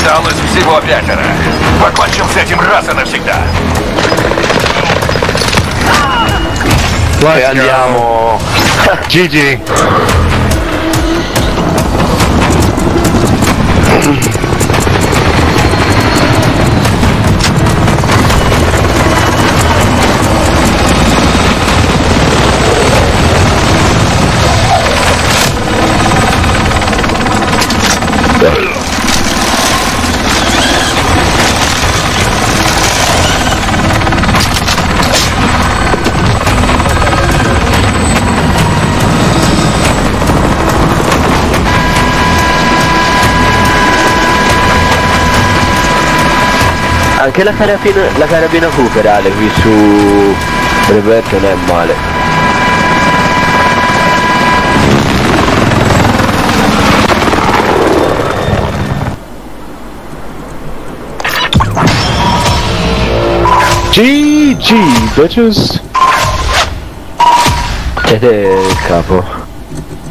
Осталось всего 5. Покончим с этим раз и навсегда. E andiamo. GG. Anche la carabina fuferale qui su Roberto non è male. GG bitches. Siete il capo.